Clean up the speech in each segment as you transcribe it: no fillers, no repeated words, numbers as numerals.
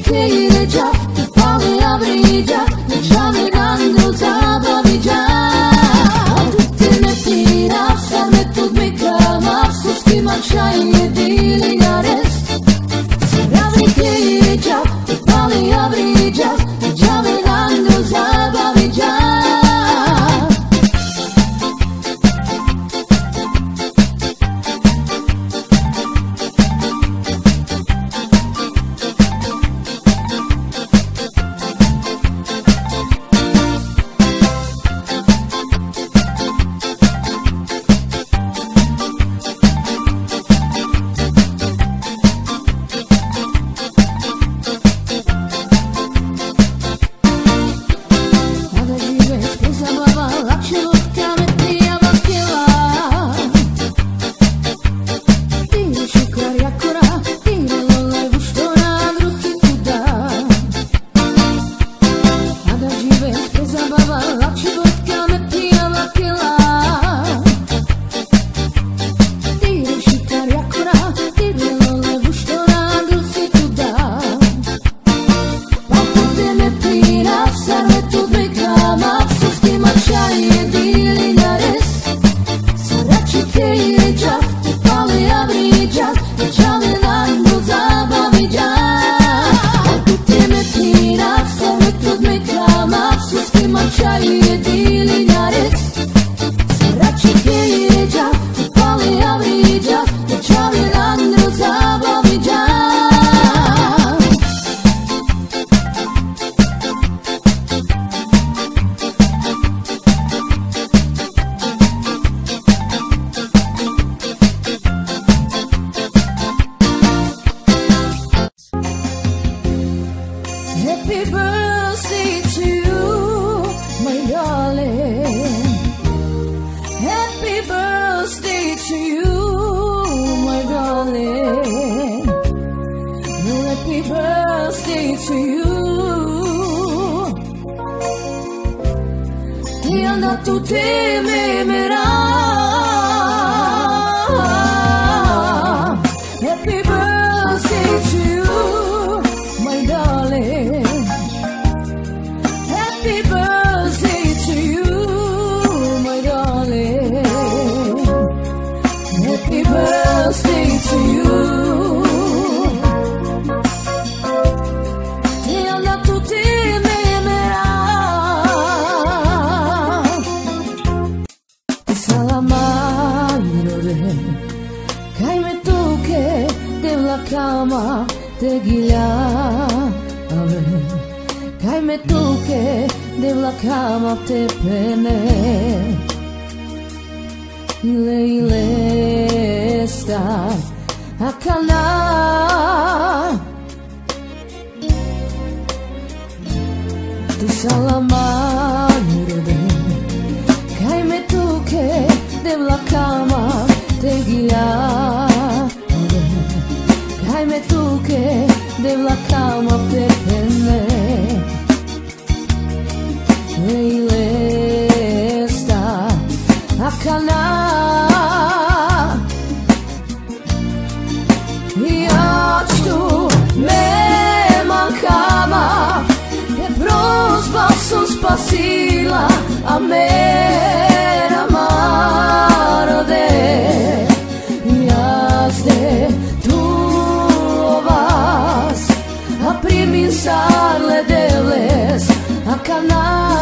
che già pale avrei già lasciami dando sabavi già tutti metti rafsa metto mi cama su schima c'hai e di ligares sabavi che già pale avrei già lasciami dando sabavi già. Happy birthday to you, my darling. Happy birthday to you, my darling. Happy birthday to you. Ti han dato te memerà. Happy birthday to you, my darling. Happy birthday to you, my darling. Happy birthday to you. Ti han dato te memerà. Ti salamandre, kaj me tuke della cama te ghigliave, kaj me tuke della cama te pene. Ile sta a cana, tu salamandre, kaj me tuke della cama te ghigliave, kaj me tuke della cama te pene. Ile sta a cana, tu me mancava e prosba son spasila a me amaro de yazde tu vas a primisarle deles a cana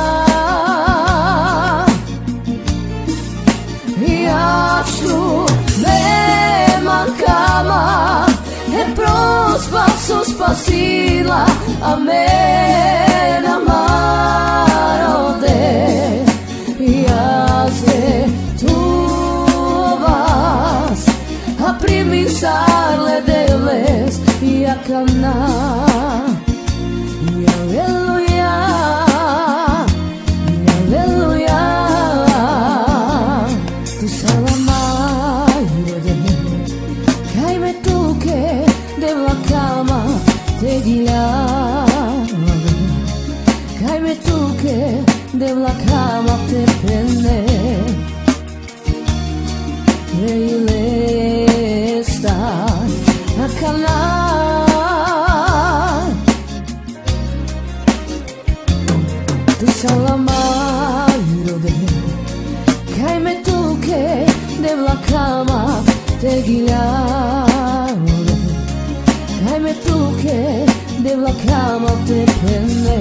tu me mancava e prosba son spasila a me amaro de yazde tu vas a primisarle deles y a cana. Y aleluya, y aleluya. Tu salamandre, kaj me tuke della cama te ghigliave, kaj me tuke della cama te pene. Ile sta a cana, tegiljare kaj me tuke de vlakam av te penne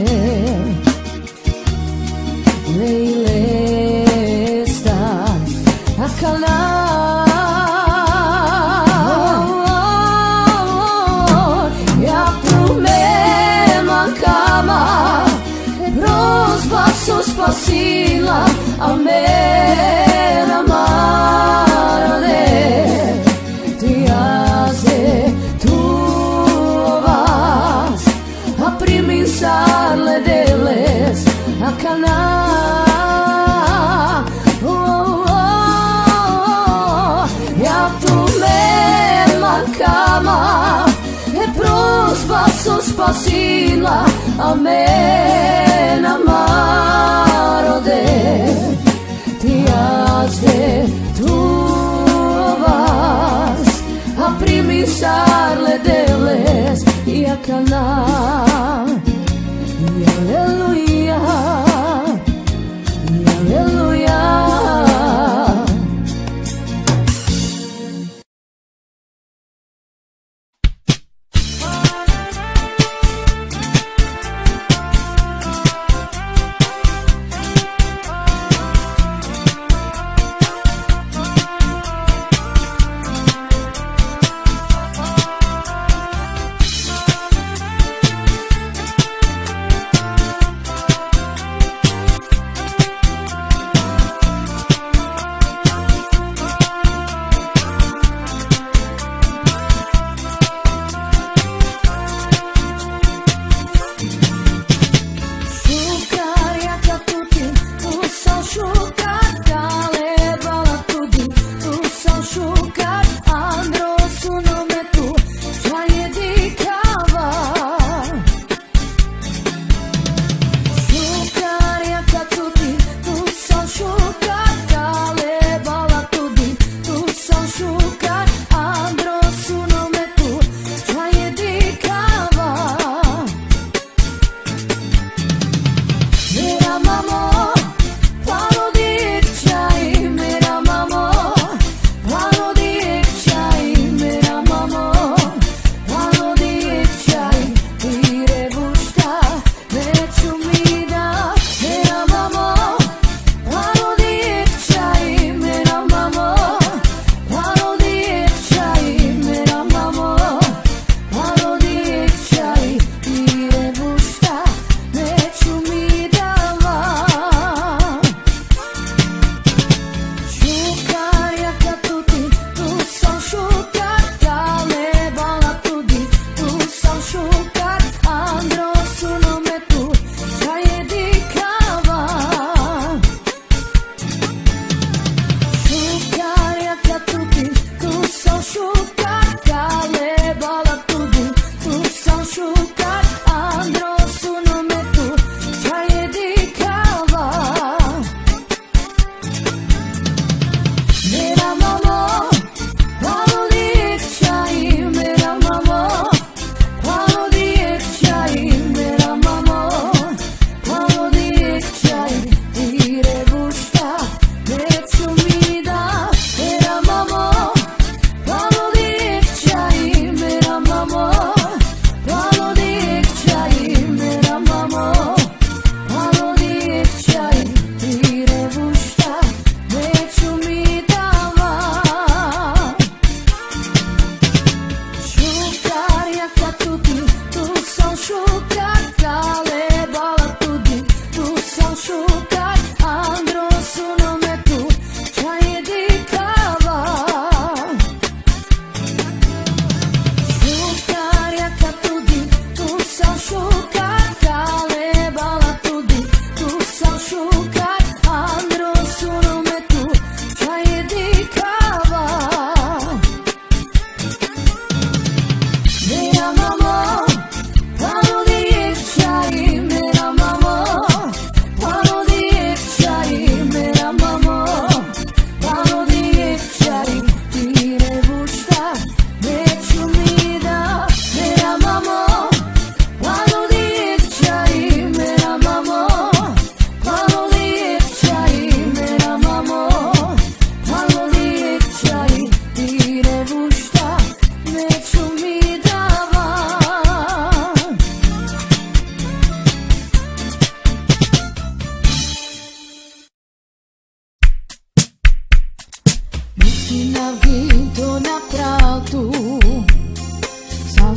Lejle star akala Ja tu me mancava e prosba su spasila a me Sarle deles a cana Ja tu me mancava e prosba su spasila a me namaro de ti has de tu vas a primisarle deles y a cana Aleluia, aleluia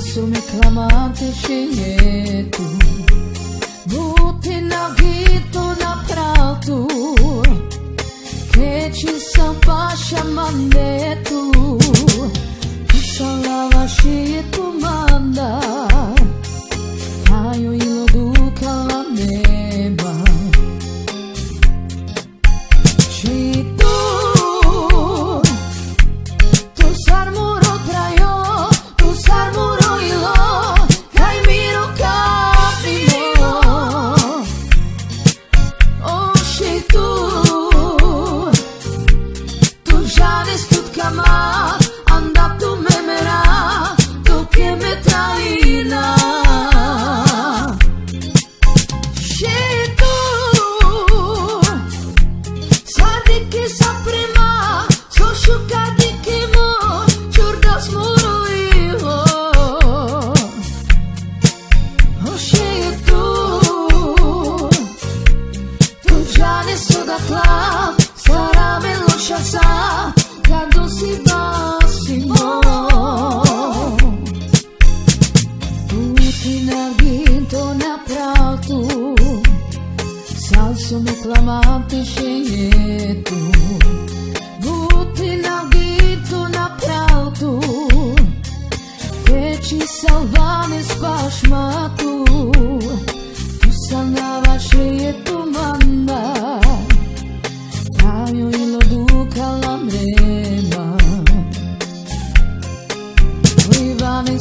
Salsome clamante sceglieto, butti na ghito na prato, che ci s'ampascia mandeto, tu salava sceglieto manda, aio ilo duca la neba, ci tu sarmuro traio, tu sarmuro ilo, kai miro capimo, oh și tu janes tut kama, andap tu memera, tu che me traina, și tu sadi che sa prima, so sciucati che mo, ciurdas muro io, oh și tu janes so da club, sarà bello sciassa, quando si bassimo, tutti na vinto na prato, salsome clamante sceglieto, butti na vinto na prato, che ci salvane spasmato, tu sanava sceglieto manda, aio ilo duca la mrema, Ivanes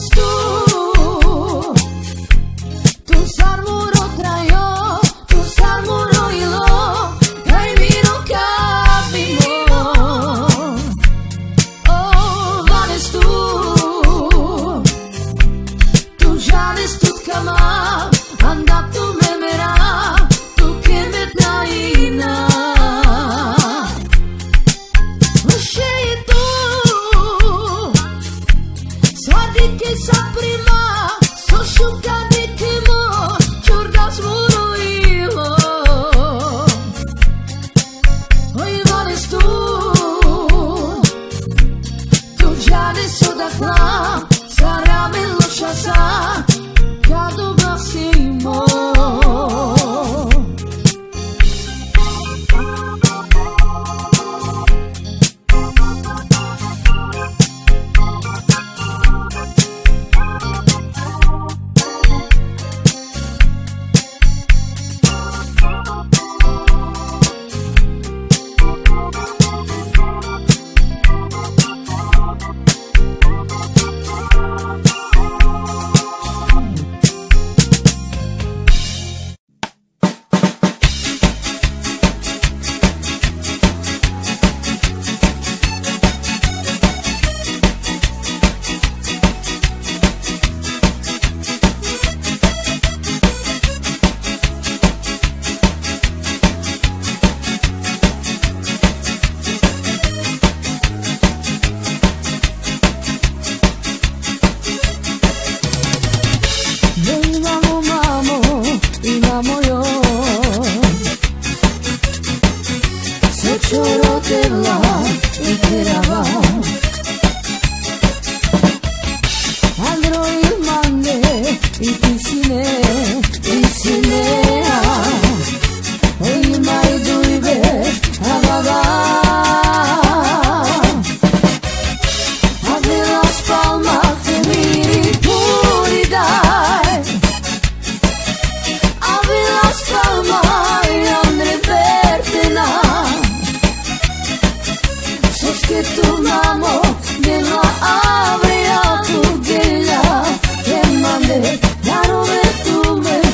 tu sarmuro traio, tu sarmuro ilo, kai miro capimo, oh Vanes tu janes tut kama, andap tu memera, tu che me traina, oh și tu sadi che sa prima, so sciucati che mo, ciurdas muro io, oh Ivanes tu janes so da qua, sarà bello sciassa, quando bassimo. Imamo yo, se choro te vla i terava, andro il mande i pisinea, o il mai duive avava, ave la spalma te miri puri dai, ave la spalma e andre vertena, sos che tu mamo nella avria tu gela, che mande da dove tu me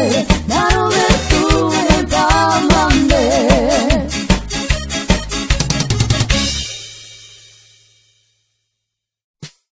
Ave